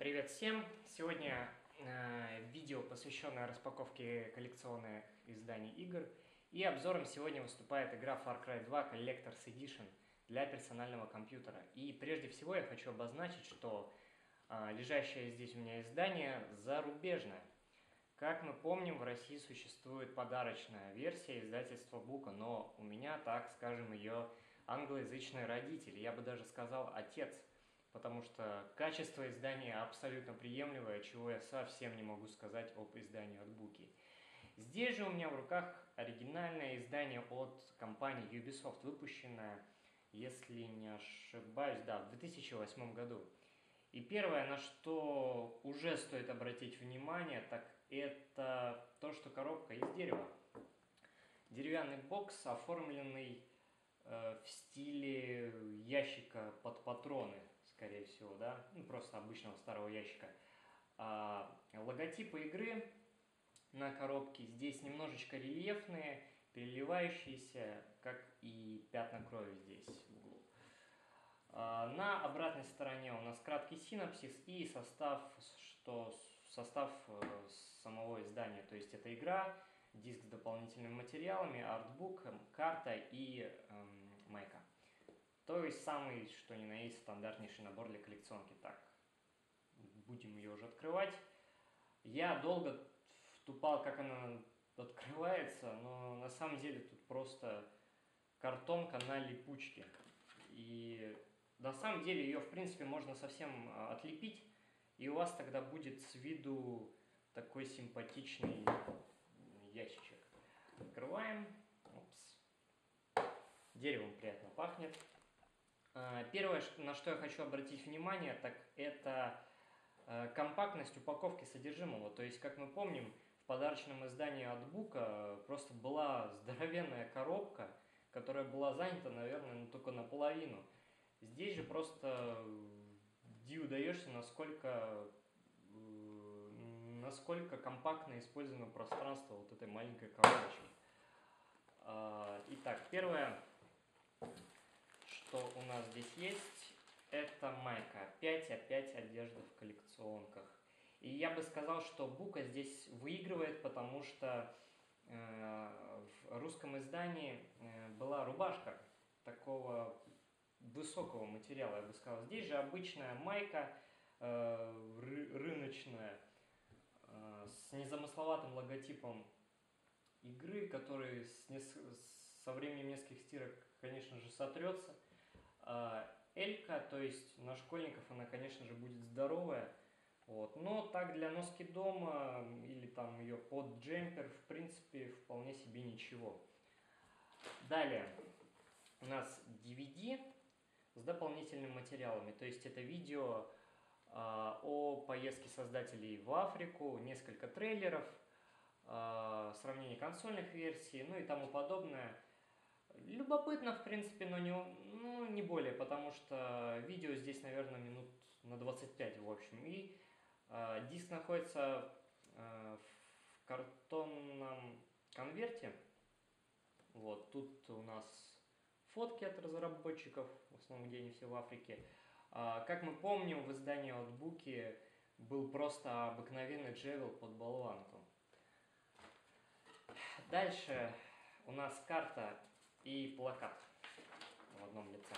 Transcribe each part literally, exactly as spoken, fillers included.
Привет всем! Сегодня э, видео, посвященное распаковке коллекционных изданий игр. И обзором сегодня выступает игра Far Cry два Collector's Edition для персонального компьютера. И прежде всего я хочу обозначить, что э, лежащее здесь у меня издание зарубежное. Как мы помним, в России существует подарочная версия издательства Бука, но у меня, так скажем, ее англоязычные родители, я бы даже сказал отец. Потому что качество издания абсолютно приемлемое, чего я совсем не могу сказать об издании от Буки. Здесь же у меня в руках оригинальное издание от компании Ubisoft, выпущенное, если не ошибаюсь, да, в две тысячи восьмом году. И первое, на что уже стоит обратить внимание, так это то, что коробка из дерева. Деревянный бокс, оформленный э, в стиле ящика под патроны, скорее всего, да, ну, просто обычного старого ящика. А логотипы игры на коробке здесь немножечко рельефные, переливающиеся, как и пятна крови здесь в углу. А на обратной стороне у нас краткий синопсис и состав, что состав самого издания, то есть это игра, диск с дополнительными материалами, артбук, карта и эм, майка. То есть самый, что ни на есть, стандартнейший набор для коллекционки. Так, будем ее уже открывать. Я долго втупал, как она открывается, но на самом деле тут просто картонка на липучке. И на самом деле ее, в принципе, можно совсем отлепить, и у вас тогда будет с виду такой симпатичный ящичек. Открываем. Опс. Деревом приятно пахнет. Первое, на что я хочу обратить внимание, так это компактность упаковки содержимого. То есть, как мы помним, в подарочном издании от Бука просто была здоровенная коробка, которая была занята, наверное, ну, только наполовину. Здесь же просто диву даешься, насколько, насколько компактно использовано пространство вот этой маленькой коробочки. Итак, первое, что у нас здесь есть, это майка. Опять, опять одежда в коллекционках. И я бы сказал, что Бука здесь выигрывает, потому что э, в русском издании э, была рубашка такого высокого материала, я бы сказал. Здесь же обычная майка э, ры рыночная э, с незамысловатым логотипом игры, который с нес со временем нескольких стирок, конечно же, сотрется. Элька, то есть на школьников она, конечно же, будет здоровая. Вот. Но так для носки дома или там ее под джемпер, в принципе, вполне себе ничего. Далее у нас ди ви ди с дополнительными материалами. То есть это видео э, о поездке создателей в Африку, несколько трейлеров, э, сравнение консольных версий, ну и тому подобное. Любопытно, в принципе, но не, ну, не более, потому что видео здесь, наверное, минут на двадцать пять в общем. И э, диск находится э, в картонном конверте. Вот, тут у нас фотки от разработчиков, в основном, где они все в Африке. Э, как мы помним, в издании от Буки был просто обыкновенный джевел под болванку. Дальше у нас карта и плакат в одном лице.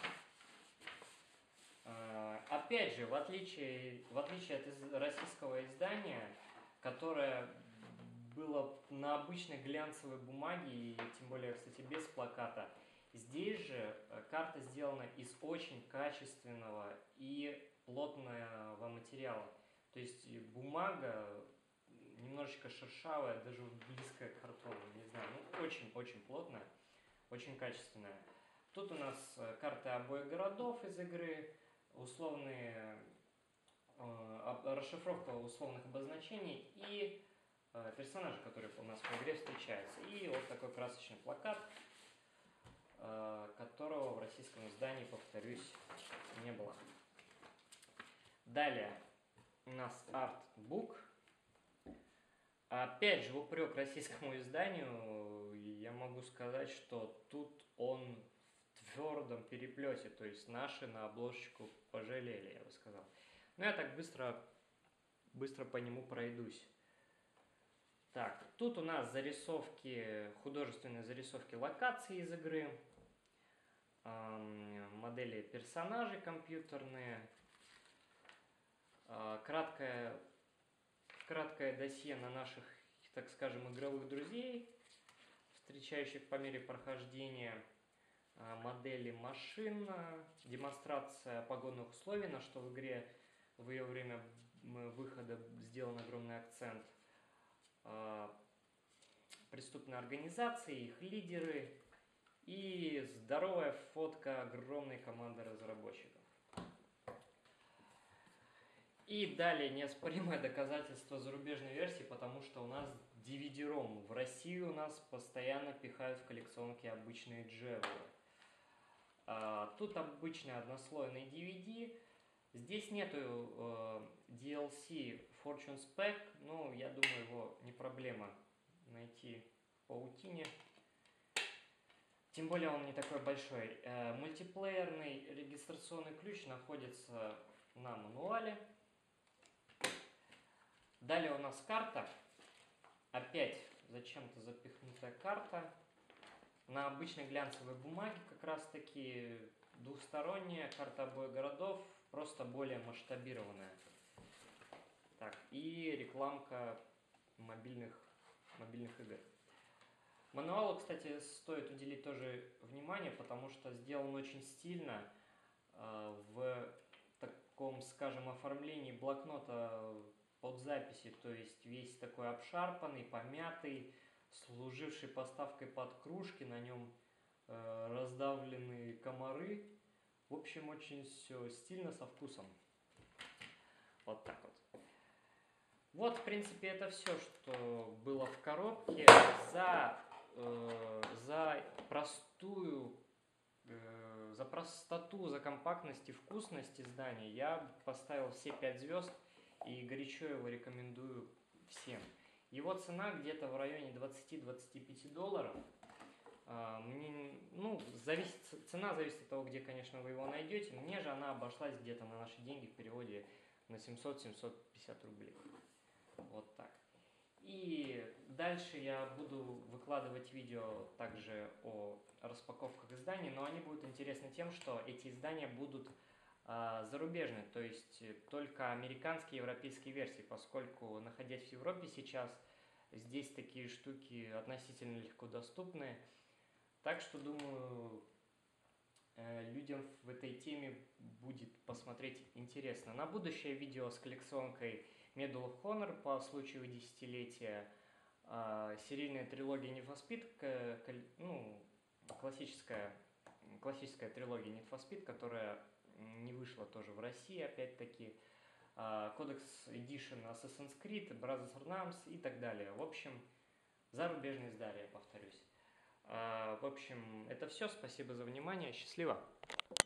Опять же, в отличие, в отличие от из российского издания, которое было на обычной глянцевой бумаге, и тем более, кстати, без плаката, здесь же карта сделана из очень качественного и плотного материала. То есть бумага немножечко шершавая, даже близкая к картону, не знаю, ну очень-очень плотная. Очень качественная. Тут у нас карты обоих городов из игры, условные, э, расшифровка условных обозначений и э, персонажи, которые у нас в игре встречаются. И вот такой красочный плакат, э, которого в российском издании, повторюсь, не было. Далее у нас артбук. Опять же, в упрек российскому изданию я могу сказать, что тут он в твердом переплете, то есть наши на обложечку пожалели, я бы сказал. Ну, я так быстро быстро по нему пройдусь. Так, тут у нас зарисовки, художественные зарисовки локаций из игры, модели персонажей компьютерные, краткое, краткое досье на наших, так скажем, игровых друзей, встречающих по мере прохождения, модели машин, демонстрация погодных условий, на что в игре в ее время выхода сделан огромный акцент, преступные организации, их лидеры и здоровая фотка огромной команды разработчиков. И далее неоспоримое доказательство зарубежной версии, потому что у нас ди ви ди-ROM. В России у нас постоянно пихают в коллекционки обычные джевелы. А, тут обычный однослойный ди ви ди. Здесь нету э, ди эл си Fortune's Pack, но я думаю, его не проблема найти в паутине. Тем более он не такой большой. Э, мультиплеерный регистрационный ключ находится на мануале. Далее у нас карта. Опять зачем-то запихнутая карта. На обычной глянцевой бумаге как раз таки двухсторонняя карта обоих городов, просто более масштабированная. Так, и рекламка мобильных, мобильных игр. Мануалу, кстати, стоит уделить тоже внимание, потому что сделан очень стильно, э, в таком, скажем, оформлении блокнота под записи, то есть весь такой обшарпанный, помятый, служивший поставкой под кружки, на нем э, раздавленные комары. В общем, очень все стильно, со вкусом. Вот так вот. Вот, в принципе, это все, что было в коробке. За, э, за простую, э, за простоту, за компактность и вкусность издания я поставил все пять звезд и горячо его рекомендую всем. Его цена где-то в районе двадцати-двадцати пяти долларов. Мне, ну, зависит, цена зависит от того, где, конечно, вы его найдете. Мне же она обошлась где-то на наши деньги в переводе на семьсот-семьсот пятьдесят рублей. Вот так. И дальше я буду выкладывать видео также о распаковках изданий, но они будут интересны тем, что эти издания будут а, зарубежные, то есть только американские и европейские версии, поскольку, находясь в Европе сейчас, здесь такие штуки относительно легко доступны. Так что, думаю, людям в этой теме будет посмотреть интересно. На будущее видео с коллекционкой Medal of Honor по случаю десятилетия, серийная трилогия Need for Speed, ну, классическая, классическая трилогия Need for Speed, которая не вышла тоже в России, опять-таки, Codex Edition Assassin's Creed, Brothers in Arms и так далее. В общем, зарубежные издания, повторюсь. В общем, это все. Спасибо за внимание. Счастливо!